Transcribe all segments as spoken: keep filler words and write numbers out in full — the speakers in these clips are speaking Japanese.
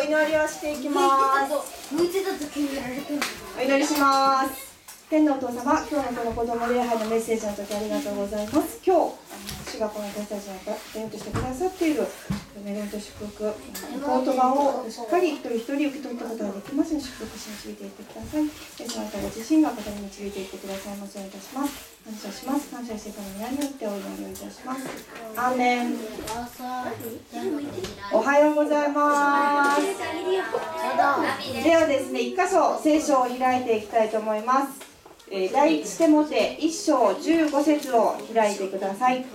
祈りをしていきます。お祈りします。天のお父様、今日のこの子供礼拝のメッセージの時ありがとうございます。今日、主がこの私たちに与えようとしてくださっている恵みと祝福、御言葉をしっかり一人一人受け取ったことができますように祝福し導いていってください。その方ご自身が語り導いていってくださいますようにいたします。感謝します。感謝してから皆によってお祈りをいたします。アーメン。おはようございます。ではですね、一箇所聖書を開いていきたいと思います。第一テモテいっ章じゅうご節を開いてください。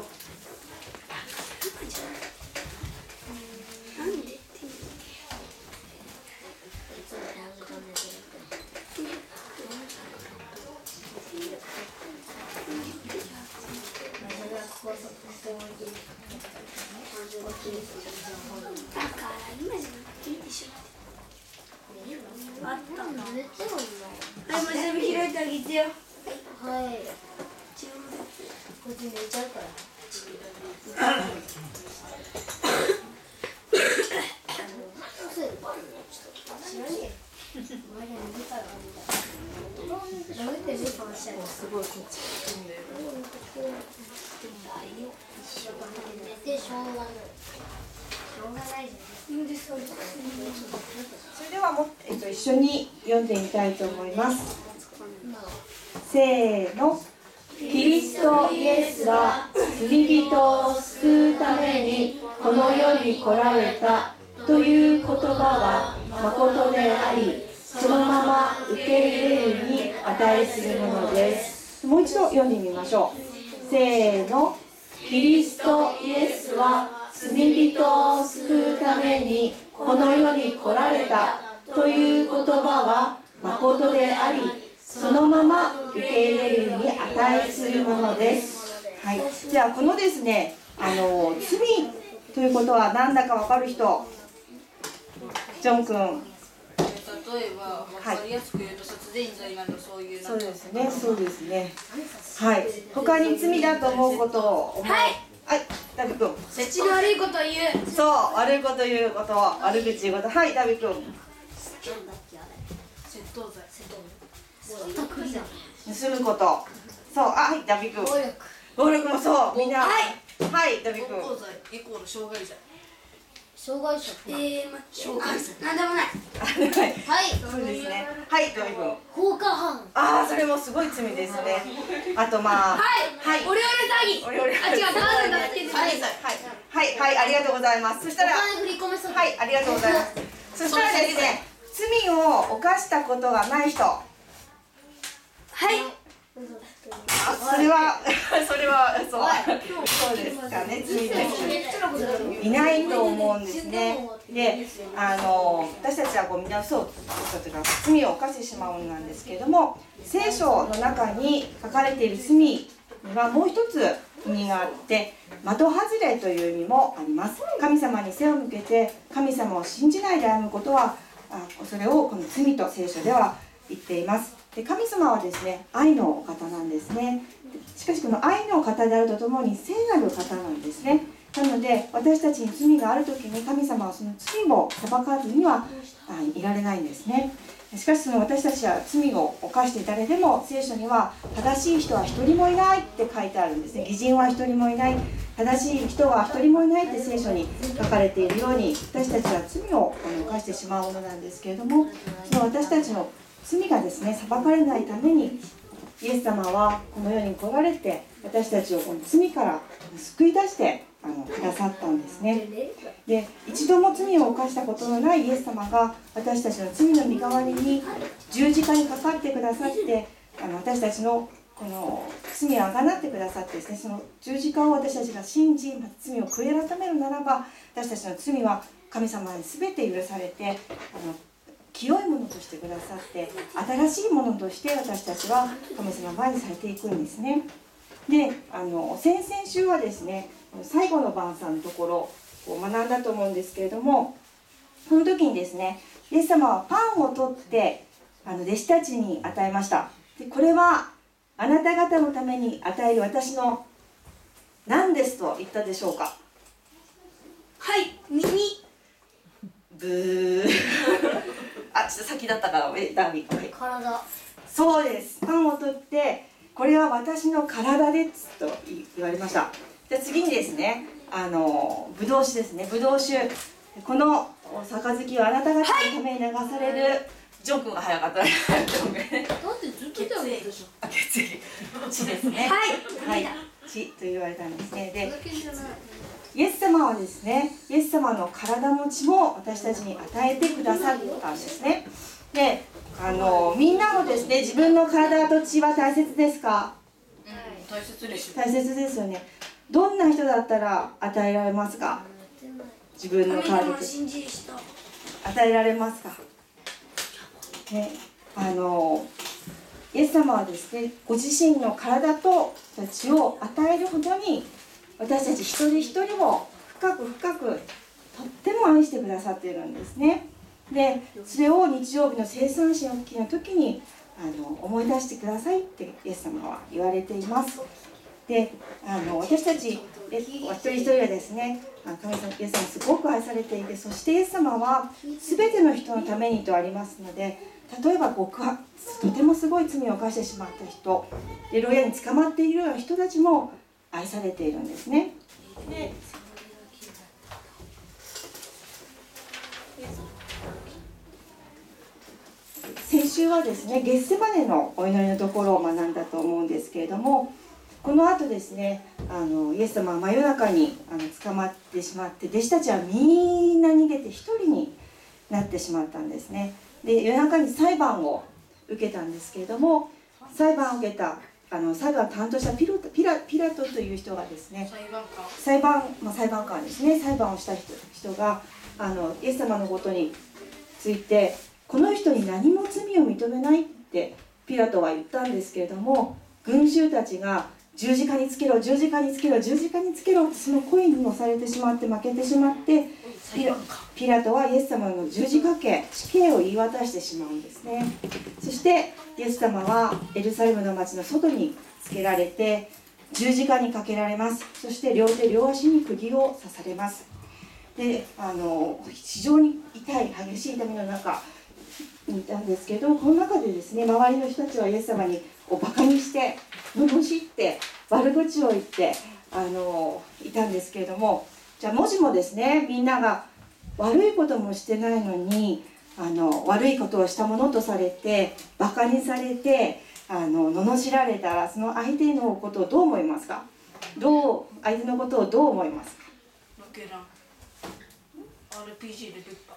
あったんだ。はい、もう全部開いてあげてよ。はい。こっち寝ちゃうから。すごいこっち来るんだよ。 それではも、えっと、一緒に読んでみたいと思います。せーの。キリストイエスは罪人を救うためにこの世に来られたという言葉は誠であり、そのまま受け入れるに値するものです。もう一度読んでみましょう。せーの。キリストイエスは罪人を救うためにこの世に来られたという言葉は誠であり、そのまま受け入れるに値するものです。はい、じゃあこのですね、あの罪ということは何だか分かる人？ジョン君。 例えば分かりやすく言うと殺人罪などそういう。 そうですね、そうですね。はい。他に罪だと思うことを思う。はい。はい、ダビ君。 口の悪いこと言う。 そう、悪いこと言うこと、悪口言うこと。はい、ダビ君。 窃盗罪。 盗むこと。そう、あ、はい、ダビ君。暴力。暴力もそう、みんな。はい。はい、ダビ君。 暴行罪イコール傷害罪。 障害者。ええ、ま、 障害罪。 なんでもない。 はい。 はい。 そうですね。はい、ダビ君。 放火犯。 ああ、それもすごい罪ですね。あとまあ。 はい。はい。オレオレ詐欺。 オレオレ。 あ、違う、ダメだって。 はい、はい、はい、ありがとうございます。そしたら。 振り込めそう。 はい、ありがとうございます。そしたらですね、罪を犯したことがない人。はい。あ、それは、それは、そう、そうですかね、罪です。いないと思うんですね。で、あの、私たちはこうみんな嘘をつくというか、罪を犯してしまうものなんですけれども、聖書の中に書かれている罪にはもう一つ意味があって、的外れという意味もあります。神様に背を向けて、神様を信じないで歩むことは、あ、それをこの罪と聖書では言っています。で、神様はですね、愛のお方なんですね。しかしこの愛の方であるとともに聖なる方なんですね。なので私たちに罪があるときに神様はその罪を裁かずにはいられないんですね。しかしその私たちは罪を犯して誰でも聖書には正しい人は一人もいないって書いてあるんですね。義人は一人もいない、正しい人は一人もいないって聖書に書かれているように、私たちは罪を犯してしまうものなんですけれども、その私たちの罪がですね、裁かれないためにイエス様はこの世に来られて、私たちをこの罪から救い出してあのくださったんですね。で、一度も罪を犯したことのないイエス様が私たちの罪の身代わりに十字架にかかってくださって、あの私たちのこの罪をあがなってくださってですね、その十字架を私たちが信じ、罪を悔い改めるならば、私たちの罪は神様に全て許されて、あの清いものとしてくださって、新しいものとして私たちは神様の前にされていくんですね。で、あの先々週はですね、最後の晩餐のところを学んだと思うんですけれども、その時にですね、イエス様はパンを取ってあの弟子たちに与えました。で、これはあなた方のために与える私の何ですと言ったでしょうか。 はい、耳。 ブーあ、ちょっと先だったから、え、ダービー、はい、 体。 そうです。パンを取って、これは私の体ですと言われました。で、次にですね、あのブドウ酒ですね。ブドウ酒。この杯はあなた方のために流される。はい、ジョン君が早かった。だってずっと手を挙げたでしょ。 あ、血液。血ですね。はい。はい。血と言われたんですね。で、イエス様はですね、イエス様の体の血も私たちに与えてくださったんですね。で、あのみんなもですね、自分の体と血は大切ですか？ うん、大切です。 大切ですよね。どんな人だったら与えられますか？自分の体と血与えられますか？ね、あのイエス様はですね、ご自身の体と血を与えるほどに私たち一人一人を深く深くとっても愛してくださっているんですね。で、それを日曜日の生産式の時にあの思い出してくださいってイエス様は言われています。で、あの私たち一人一人はですね、神様、イエス様すごく愛されていて、そしてイエス様は全ての人のためにとありますので、例えば極悪、とてもすごい罪を犯してしまった人、で牢屋に捕まっているような人たちも愛されているんですね。で、先週はですね、ゲッセマネのお祈りのところを学んだと思うんですけれども、この後ですね、あのイエス様は真夜中にあの捕まってしまって、弟子たちはみんな逃げて一人になってしまったんですね。で、夜中に裁判を受けたんですけれども、裁判を受けたあの裁判を担当したピロピラピラトという人がですね、 裁判官、 裁判、まあ、裁判官ですね、裁判をした人、人があのイエス様のことについて、この人に何も罪を認めないってピラトは言ったんですけれども、群衆たちが十字架につけろ、十字架につけろ、十字架につけろってその声に押されてしまって負けてしまって、ピラ、ピラトはイエス様の十字架刑、死刑を言い渡してしまうんですね。そしてイエス様はエルサレムの町の外につけられて十字架にかけられます。そして両手両足に釘を刺されます。で、あの非常に痛い激しい痛みの中にいたんですけど、この中でですね、周りの人たちはイエス様にをバカにして罵って悪口を言ってあのいたんですけれども、じゃあもしもですね、みんなが悪いこともしてないのにあの悪いことをしたものとされてバカにされてあの罵られたら、その相手のことをどう思いますか？どう相手のことをどう思いますか？ ロケラン アールピージー で出た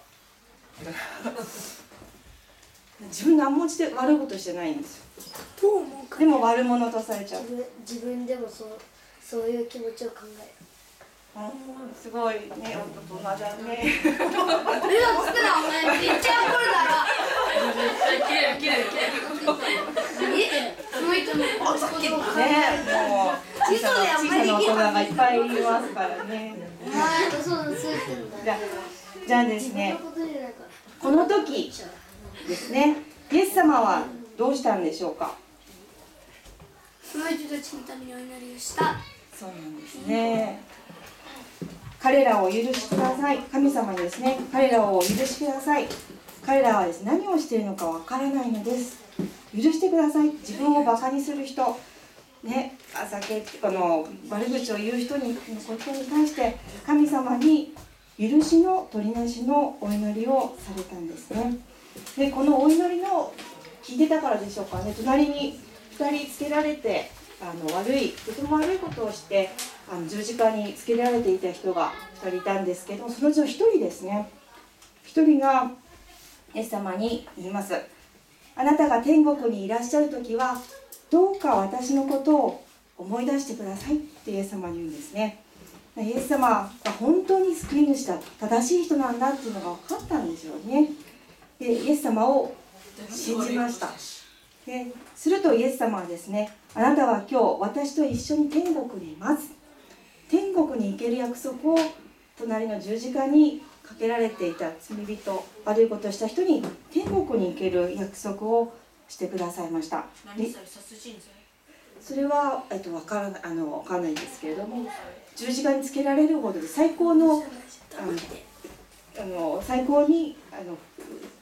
自分何もして悪いことしてないんですよ。 どう思うか。 でも悪者とされちゃう。 自分、自分でもそうそういう気持ちを考える。 すごいね、大人だね。 目をつくな、お前めっちゃ怒るだろ。 きれいきれいきれい。 え、その人のね、もう小さな小さな大人がいっぱいいますからね。 はい、そうそうそう。 じゃあ、じゃあですね、この時ですね、イエス様はどうしたんでしょうか。 その人たちのためにお祈りをした。 そうなんですね。彼らをお許しください。神様にですね、彼らをお許しください。彼らはですね、何をしているのかわからないのです。許してください。自分をバカにする人、ね、酒この悪口を言う人にことに対して神様に許しの取りなしのお祈りをされたんですね。で、このお祈りの聞いてたからでしょうかね、隣にふたりつけられて、あの悪いとても悪いことをしてあの十字架につけられていた人がふたりいたんですけど、そのうちのひとりですね、ひとりがイエス様に言います。あなたが天国にいらっしゃるときはどうか私のことを思い出してくださいってイエス様に言うんですね。イエス様が本当に救い主だ、正しい人なんだっていうのが分かったんですよね。で、イエス様を信じました。でするとイエス様はですね、あなたは今日私と一緒に天国にいます。天国に行ける約束を隣の十字架にかけられていた罪人、悪いことをした人に天国に行ける約束をしてくださいました。 何それ、殺人罪？ それは、えっと、分からない、あの、分からないんですけれども、十字架につけられるほどで最高のあのあの最高にあの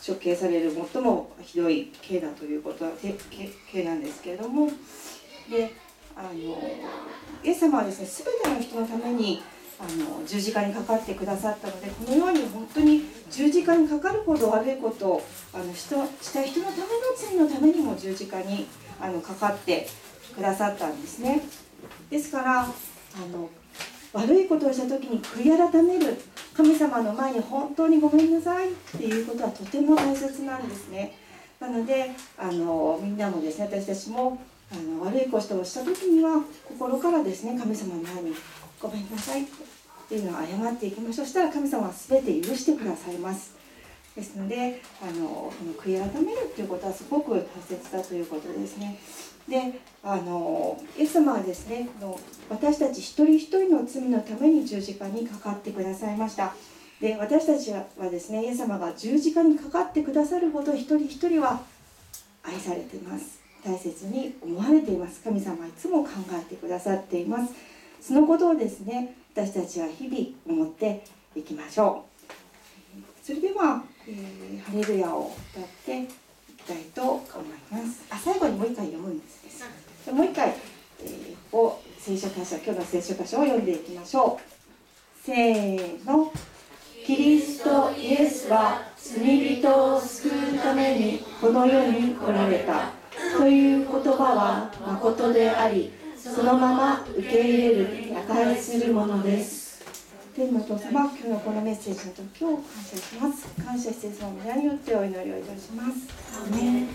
処刑される最もひどい刑だということは刑なんですけれども、であのイエス様はですね、すべての人のためにあの十字架にかかってくださったので、このように本当に十字架にかかるほど悪いことをあのした人のための罪のためにも十字架にあのかかってくださったんですね。ですからあの悪いことをした時に悔い改める、神様の前に本当にごめんなさいっていうことはとても大切なんですね。なのであのみんなもですね、私たちもあの悪いことをした時には心からですね、神様の前にごめんなさいっていうのを謝っていきましょう。そしたら神様は全て許してくださいます。ですのであのこの悔い改めるということはすごく大切だということですね。であのイエス様はですね、の私たち一人一人の罪のために十字架にかかってくださいました。で私たちはですね、イエス様が十字架にかかってくださるほど一人一人は愛されています。大切に思われています。神様はいつも考えてくださっています。そのことをですね、私たちは日々思っていきましょう。それでは、えー、ハレルヤを歌っていきたいと思います。あ、最後にもう一回読むんですね。でもう一回、えー、を聖書箇所、今日の聖書箇所を読んでいきましょう。せーの。キリストイエスは罪人を救うためにこの世に来られたという言葉は誠であり、そのまま受け入れる、値するものです。天のお父様、今日のこのメッセージの時を感謝します。感謝していつも皆によってお祈りをいたします。アーメン。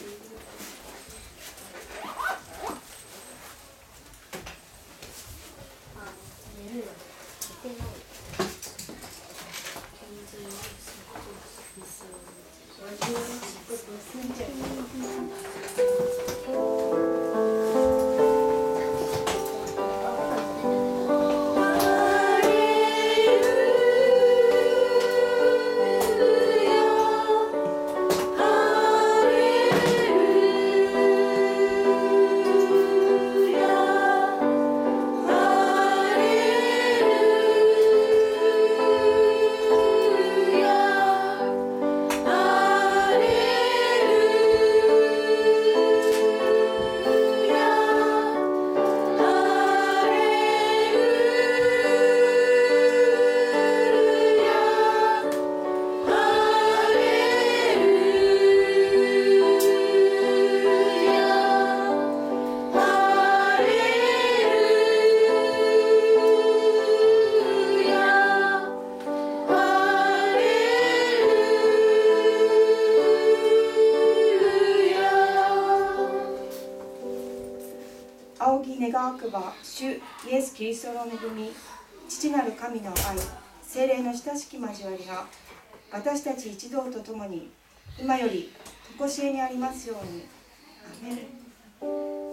仰ぎ願わくば、主イエス・キリストの恵み、父なる神の愛、聖霊の親しき交わりが、私たち一同と共に、今より常しえにありますように。アメン。